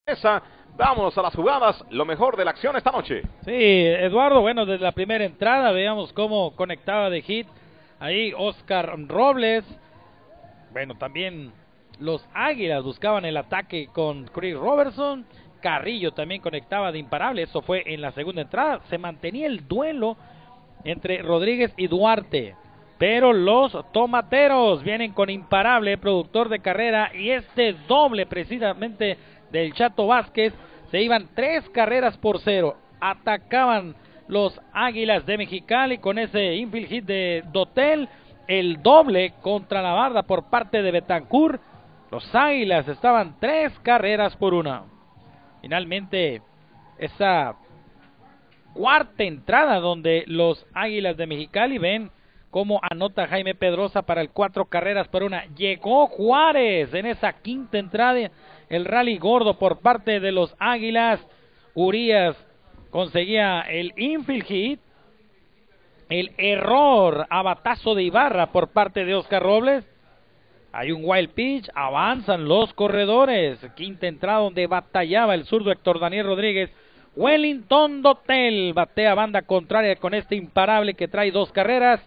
Esa, vámonos a las jugadas, lo mejor de la acción esta noche. Sí, Eduardo, bueno, desde la primera entrada veíamos cómo conectaba de hit ahí Oscar Robles. Bueno, también los Águilas buscaban el ataque con Chris Robertson. Carrillo también conectaba de imparable, eso fue en la segunda entrada. Se mantenía el duelo entre Rodríguez y Duarte, pero los tomateros vienen con imparable, productor de carrera, y este doble precisamente del Chato Vázquez. Se iban 3 carreras por 0, atacaban los Águilas de Mexicali con ese infield hit de Dotel, el doble contra la barda por parte de Betancourt. Los Águilas estaban 3 carreras por 1. Finalmente esa cuarta entrada donde los Águilas de Mexicali ven cómo anota Jaime Pedrosa para el 4 carreras por 1. Llegó Juárez en esa quinta entrada, el rally gordo por parte de los Águilas. Urias conseguía el infield hit, el error a batazo de Ibarra por parte de Oscar Robles. Hay un wild pitch, avanzan los corredores. Quinta entrada donde batallaba el zurdo Héctor Daniel Rodríguez. Wellington Dotel batea banda contraria con este imparable que trae 2 carreras.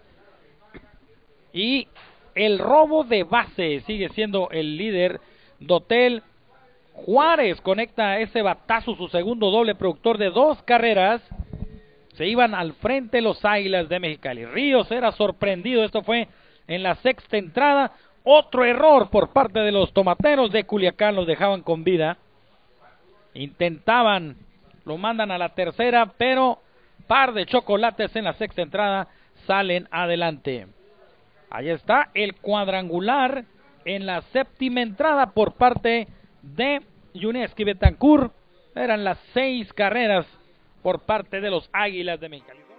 Y el robo de base sigue siendo el líder Dotel. Juárez conecta ese batazo, su segundo doble, productor de 2 carreras. Se iban al frente los Águilas de Mexicali. Ríos era sorprendido, esto fue en la sexta entrada. Otro error por parte de los tomateros de Culiacán, los dejaban con vida. Intentaban, lo mandan a la tercera, pero par de chocolates en la sexta entrada, salen adelante. Ahí está el cuadrangular en la séptima entrada por parte de Yuniesky Betancourt. Eran las 6 carreras por parte de los Águilas de Mexicali.